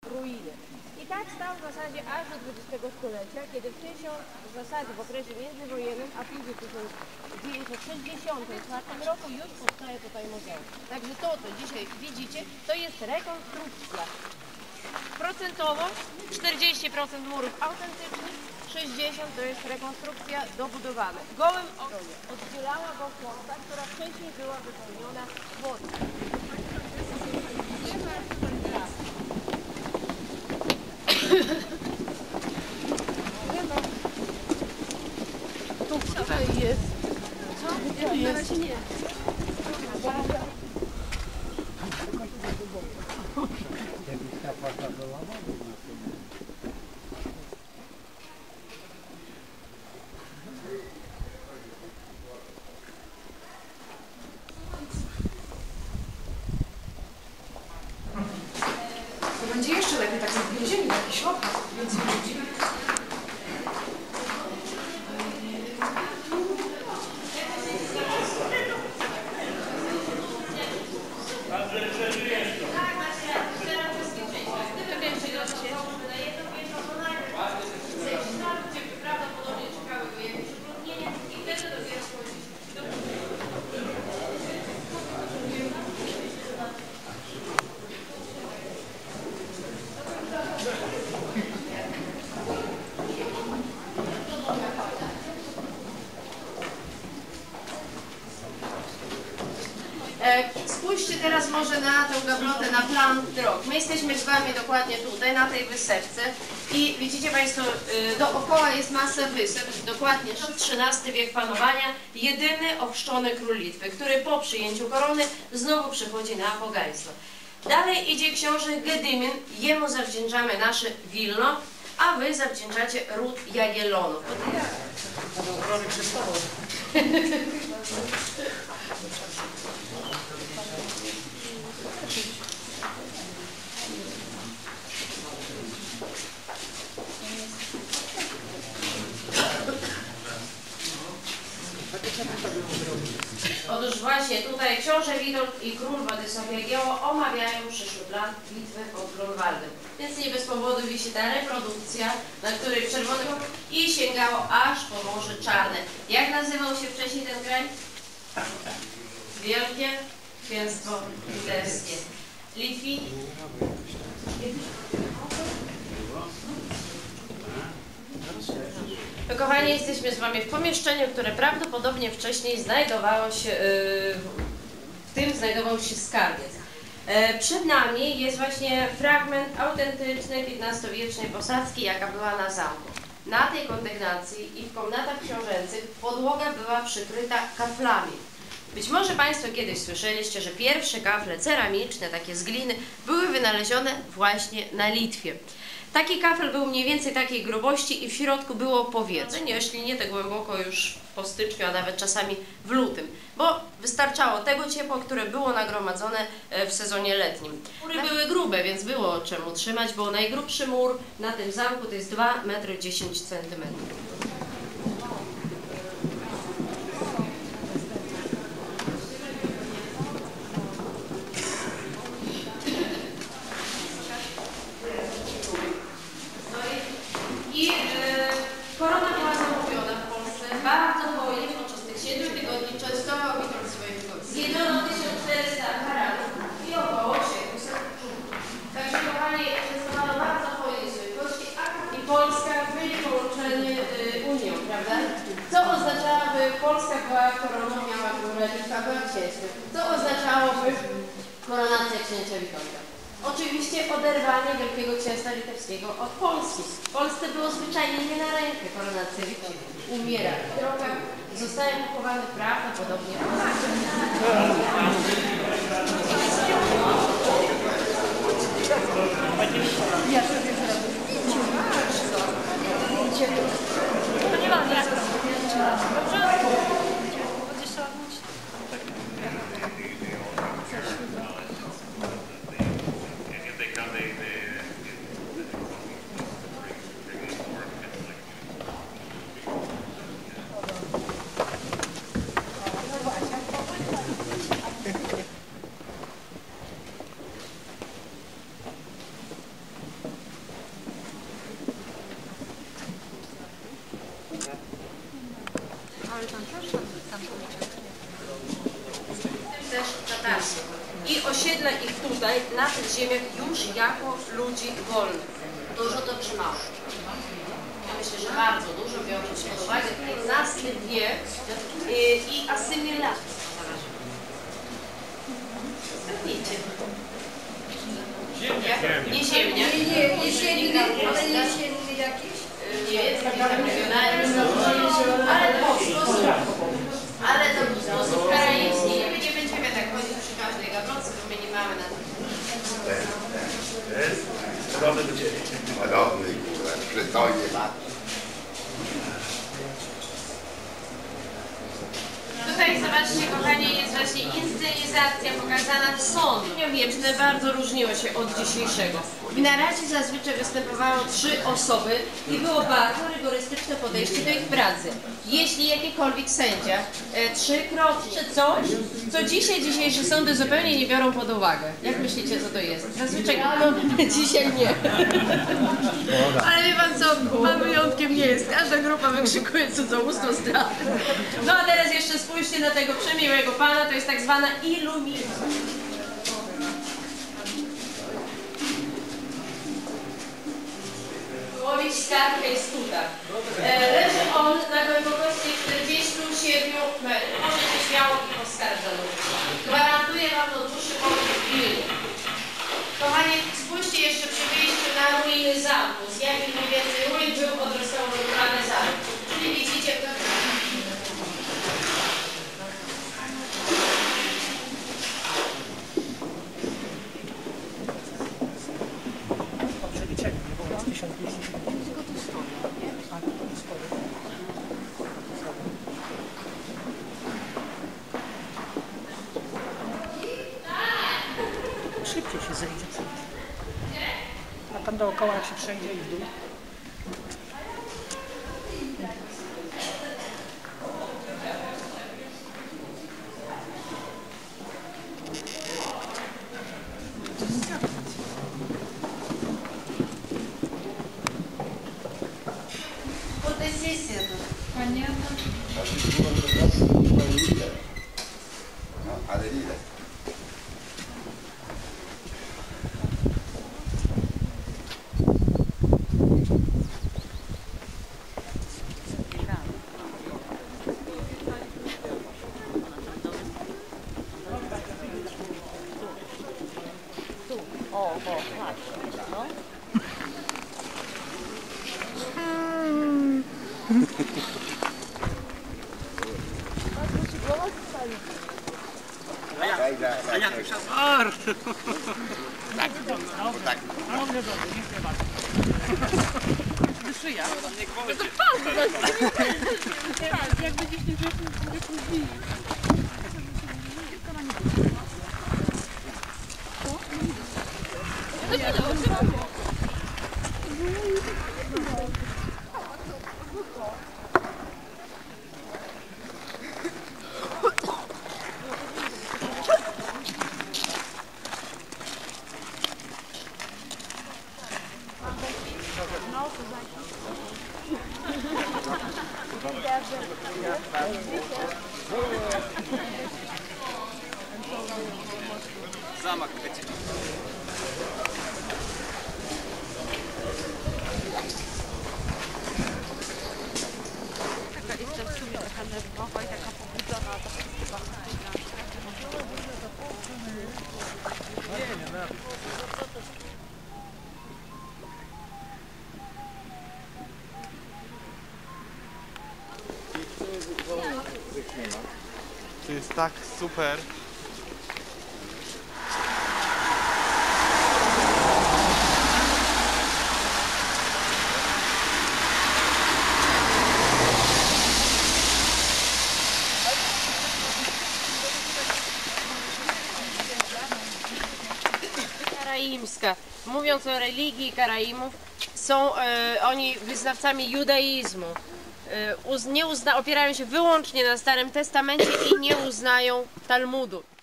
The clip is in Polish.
ruiny. I tak stał w zasadzie aż do XX stulecia, kiedy wcześniej w zasadzie w okresie międzywojennym, a później w 1964 roku już powstaje tutaj muzeum. Także to, co dzisiaj widzicie, to jest rekonstrukcja. Procentowo 40% murów autentycznych, 60% to jest rekonstrukcja dobudowana. Gołym okiem oddzielała go kłąta, która wcześniej była wypełniona wodą. Tutaj jest. Co? Tu jest. Na razie nie. To będzie jeszcze lepiej, tak jak w więzieniu, jakiś lokal, więcej ludzi. Spójrzcie teraz może na tę gablotę, na plan drog. My jesteśmy z Wami dokładnie tutaj, na tej wysepce i widzicie Państwo, dookoła jest masa wysep, dokładnie XIII wiek panowania, jedyny ochrzczony król Litwy, który po przyjęciu korony znowu przechodzi na pogaństwo. Dalej idzie książę Gedymin, jemu zawdzięczamy nasze Wilno, a Wy zawdzięczacie ród Jagiellonów. Otóż właśnie tutaj książę Witold i król Władysław Jagiełło omawiają przyszły plan bitwy pod Grunwaldem. Więc nie bez powodu wisi ta reprodukcja, na której czerwony i sięgało aż po Morze Czarne. Jak nazywał się wcześniej ten kraj? Wielkie Księstwo Litewskie. Litwi? Kochani, jesteśmy z Wami w pomieszczeniu, które prawdopodobnie wcześniej znajdowało się, w tym znajdował się skarbiec. Przed nami jest właśnie fragment autentycznej XV-wiecznej posadzki, jaka była na zamku. Na tej kondygnacji i w komnatach książęcych podłoga była przykryta kaflami. Być może Państwo kiedyś słyszeliście, że pierwsze kafle ceramiczne, takie z gliny, były wynalezione właśnie na Litwie. Taki kafel był mniej więcej takiej grubości i w środku było powietrze, jeśli nie tak głęboko już po styczniu, a nawet czasami w lutym, bo wystarczało tego ciepła, które było nagromadzone w sezonie letnim. Mury były grube, więc było czemu trzymać, bo najgrubszy mur na tym zamku to jest 2,10 m. Korona była zamówiona w Polsce bardzo hojnie podczas tych 7 tygodni, częstował Witold swoich gości. Zjednano 1400 aparatów i około 700 czubków. Także kochani, częstowano bardzo hojnie swoich gości i Polska byli połączeni Unią, prawda? Co oznaczałoby Polska była koroną, miała królę, Litwa była księstwem. Co oznaczałoby koronacja księcia Witolda? Oczywiście oderwanie Wielkiego Księstwa Litewskiego od Polski. W Polsce było zwyczajnie nie na rękę koronacja Witolda. Umiera tropem, zostaje pochowany prawdopodobnie w Ja sobie zrobię. To nie mam jak. Dobrze? Będziesz ładnić? Też tatarskie. I osiedla ich tutaj, na tych ziemiach, już jako ludzi wolnych. Dużo to trzymało. Ja myślę, że bardzo dużo, biorąc pod uwagę XV wiek i asymilację. Zgadnijcie. Nie ziemnia. Jesienny, ale jesienny jakiś? Nie jest jakiś tam regionalny, ale to w sposób karaibski. My nie będziemy tak chodzić przy każdej gablotce, bo my nie mamy na to. Podobny do ciebie. Podobny, przystojny lat. Tutaj zobaczcie, kochani, jest właśnie inscenizacja pokazana sąd. Wieczne bardzo różniło się od dzisiejszego. W naradzie zazwyczaj występowało 3 osoby i było bardzo rygorystyczne podejście do ich pracy. Jeśli jakikolwiek sędzia trzykrotnie coś, co dzisiejsze sądy zupełnie nie biorą pod uwagę. Jak myślicie, co to jest? Zazwyczaj dzisiaj nie. Ale wie pan co, pan wyjątkiem nie jest. Każda grupa wykrzykuje cudzołóstwo straty. No a teraz jeszcze spójrzcie na tego przemiłego pana, to jest tak zwana iluminacja. Łowić skarb jest tutaj. Leży on na głębokości 47 metrów. Możecie śmiało ich oskarżać. Gwarantuję wam to dłuższy pobyt w gminie. Kochani, spójrzcie jeszcze przy wyjściu na ruiny zamku. Z jakich mniej więcej ruin był odrestaurowany zamek. Czyli widzicie, to... Szybciej się zejdzie. A tam dookoła jak się przejdzie i w dół. Fotosesja to. No, ale ile? Zamak będzie. Taka jestem w sumie taka nerwowa i taka pobudzona. To jest tak super. Karaimska. Mówiąc o religii Karaimów, są oni wyznawcami judaizmu. Opierają się wyłącznie na Starym Testamencie i nie uznają Talmudu.